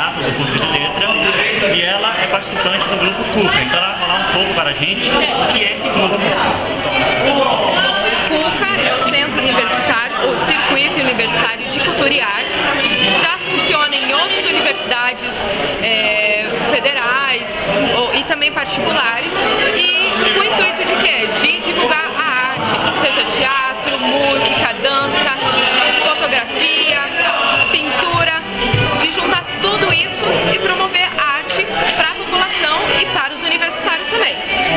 exatas do curso de letras e ela é participante do grupo CUCA. Então ela vai falar um pouco para a gente o que é esse grupo. CUCA é o Centro Universitário, ou Circuito Universitário de Cultura e Arte. Já funciona em outras universidades federais e também particulares. E o intuito de quê? De divulgar a arte, seja teatro, música, dança, fotografia, pintura, e juntar tudo isso e promover arte para a população e para os universitários também.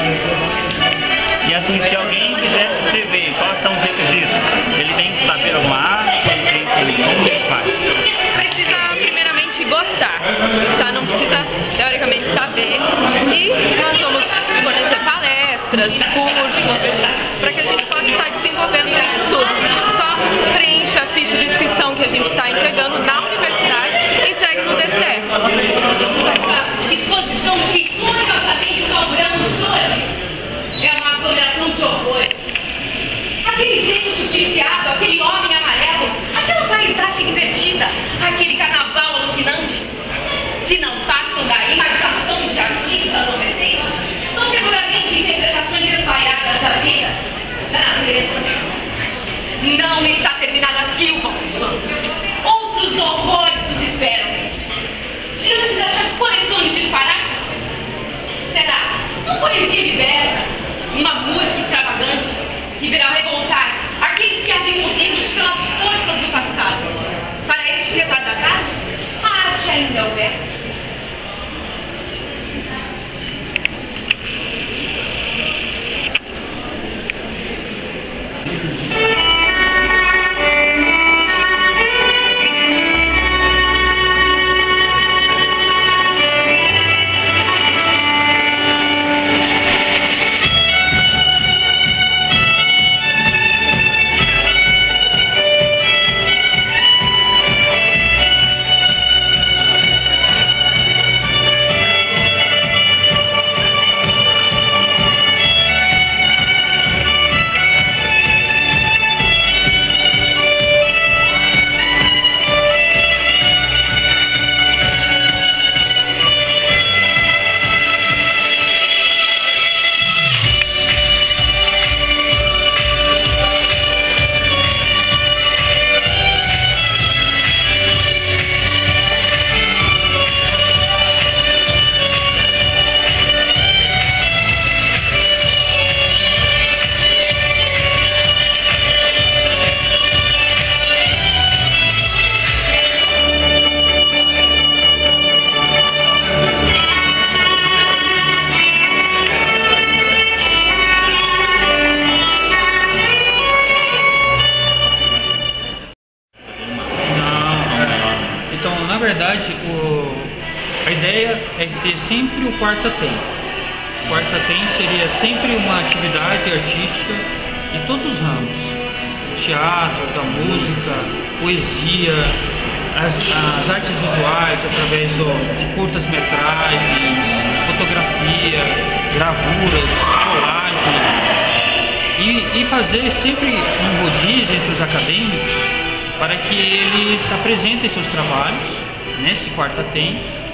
E assim, se alguém quiser se inscrever, quais são os requisitos? Ele tem que saber alguma arte? Ele tem que... Como ele faz? Precisa primeiramente gostar. Gostar não precisa teoricamente saber. E nós vamos fornecer palestras, cursos, para que a gente possa estar desenvolvendo isso tudo. Só preencha a ficha de inscrição que a gente está entregando na universidade e entregue no DCE. Exposição que curiosamente inauguramos hoje é uma aglomeração de horrores. Aquele gênio supliciado, aquele homem amarelo, aquela paisagem invertida, aquele carnaval alucinante. Se não passam da imaginação de artistas ou vertentes, são seguramente interpretações desvaiadas da vida, da natureza. Não está terminado aqui o vosso espanto. Outros horrores os esperam. Diante dessa coleção de disparates, terá uma poesia liberta, uma música extravagante, que virá revoltar aqueles que agem movidos pelas forças do passado. Para estes retardatados, a arte ainda é o verbo. Na verdade, a ideia é ter sempre o Quarta Tem. O Quarta Tem seria sempre uma atividade artística de todos os ramos. Teatro, da música, poesia, as artes visuais através de curtas metragens, fotografia, gravuras, colagem. E fazer sempre um rodízio entre os acadêmicos para que eles apresentem seus trabalhos nesse Quarta Tem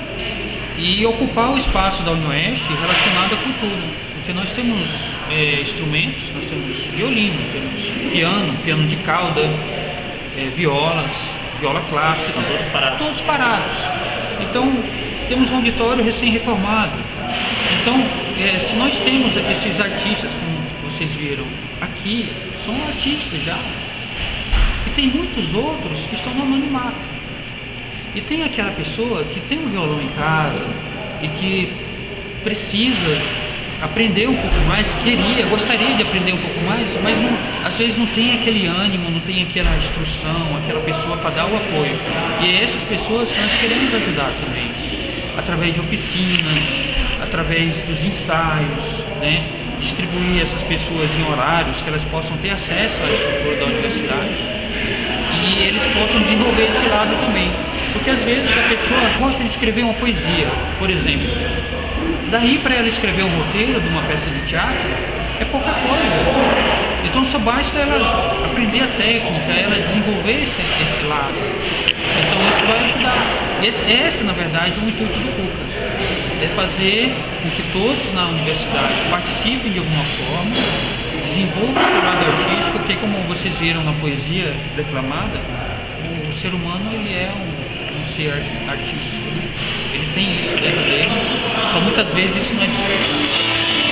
e ocupar o espaço da UniOeste relacionado à cultura, porque nós temos instrumentos, nós temos violino, temos piano de cauda, viola clássica, todos parados. Então temos um auditório recém-reformado. Então se nós temos esses artistas, como vocês viram aqui, são artistas já. E tem muitos outros que estão no anonimato. E tem aquela pessoa que tem um violão em casa e que precisa aprender um pouco mais, gostaria de aprender um pouco mais, mas às vezes não tem aquele ânimo, não tem aquela instrução, aquela pessoa para dar o apoio. E é essas pessoas que nós queremos ajudar também, através de oficinas, através dos ensaios, né? Distribuir essas pessoas em horários que elas possam ter acesso à estrutura da universidade e eles possam desenvolver esse lado também. Porque às vezes a pessoa gosta de escrever uma poesia, por exemplo. Daí para ela escrever um roteiro de uma peça de teatro é pouca coisa. Então só basta ela aprender a técnica, ela desenvolver esse lado. Então isso vai ajudar. Esse, na verdade, é o intuito do Cuca. É fazer com que todos na universidade participem de alguma forma, desenvolvam o seu lado artístico, porque como vocês viram na poesia declamada, o ser humano ele é um ser artístico, né? Ele tem isso dentro dele, só muitas vezes isso não é despertado.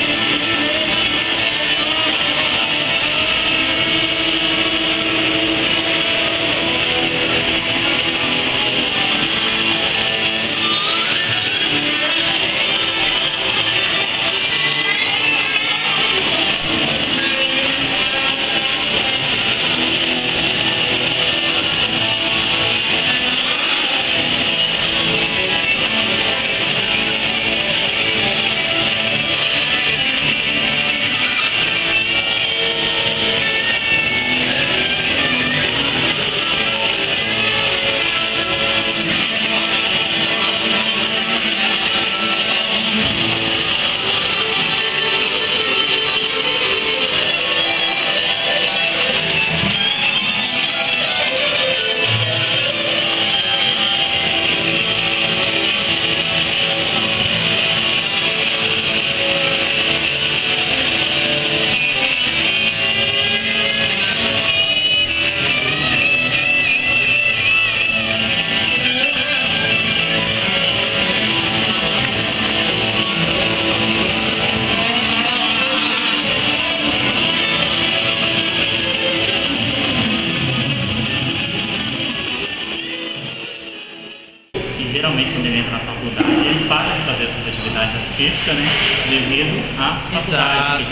Geralmente, quando ele entra na faculdade, ele para de fazer essas atividades artísticas, né? Devido à faculdade,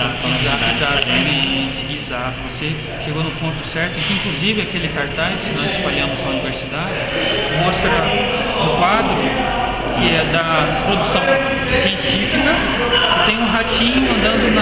Exato. Você chegou no ponto certo, que inclusive aquele cartaz que nós espalhamos na universidade mostra um quadro que é da produção científica, que tem um ratinho andando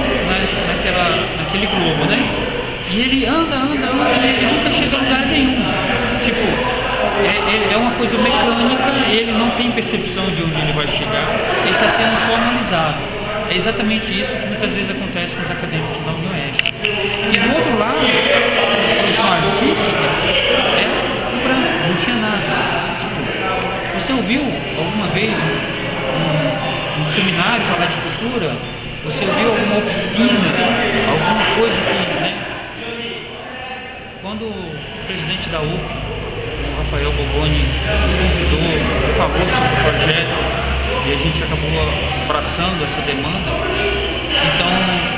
naquele globo, né? E ele anda e ele nunca chega a lugar nenhum. Tipo, é uma coisa mecânica, ele não tem percepção de onde ele vai chegar, ele está sendo só analisado. É exatamente isso que muitas vezes acontece com os acadêmicos da UniOeste. E do outro lado, a produção artística é branco, não tinha nada. Tipo, você ouviu alguma vez um seminário falar de cultura? Você ouviu alguma oficina, alguma coisa que, né? Quando o presidente da UP, Rafael Bogoni, convidou, falou sobre o projeto e a gente acabou abraçando essa demanda. Então,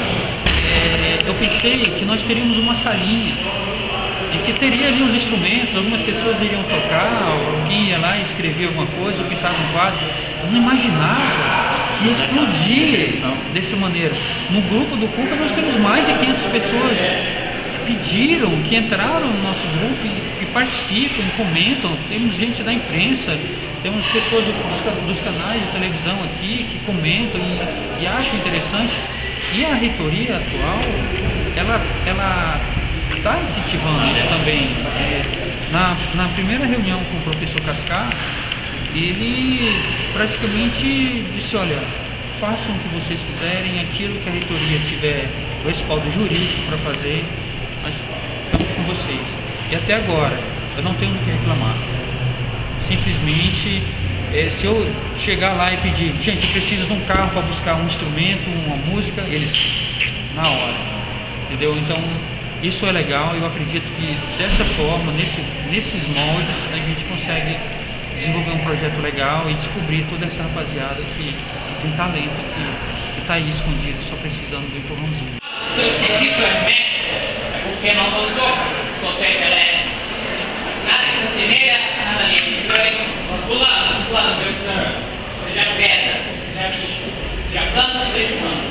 eu pensei que nós teríamos uma salinha e que teria ali uns instrumentos, algumas pessoas iriam tocar, alguém ia lá e escrever alguma coisa, ou pintar um quadro. Eu não imaginava que ia explodir dessa maneira. No grupo do Cuca nós temos mais de 500 pessoas que pediram, que entraram no nosso grupo e que participam, comentam. Temos gente da imprensa, temos pessoas dos canais de televisão aqui que comentam e acham interessante. E a reitoria atual, ela está incentivando isso também. Na primeira reunião com o professor Cascar, ele praticamente disse, olha, façam o que vocês quiserem, aquilo que a reitoria tiver o respaldo jurídico para fazer, nós estamos com vocês. E até agora, eu não tenho do que reclamar. Simplesmente, se eu chegar lá e pedir, gente, eu preciso de um carro para buscar um instrumento, uma música, eles, na hora, entendeu? Então, isso é legal. Eu acredito que dessa forma, nesses moldes, a gente consegue desenvolver um projeto legal e descobrir toda essa rapaziada que tem talento, que está aí escondido, só precisando do empurrãozinho. Seu esquisito é médico, porque não sou sempre elétrico. Nada de sacineira, nada de estranho. Pulando, perguntando. Seja pedra, seja bicho, seja planta, seja humano.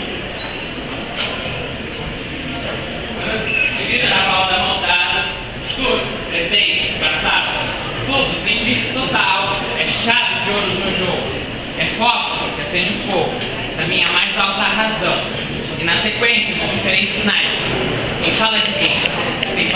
Medida na pauta montada, tudo, presente, passado, tudo, sentido total, é chave de ouro do meu jogo. É fósforo que acende o fogo, da minha mais alta razão. E na sequência, com diferentes naipes. Quem fala de quem? Tem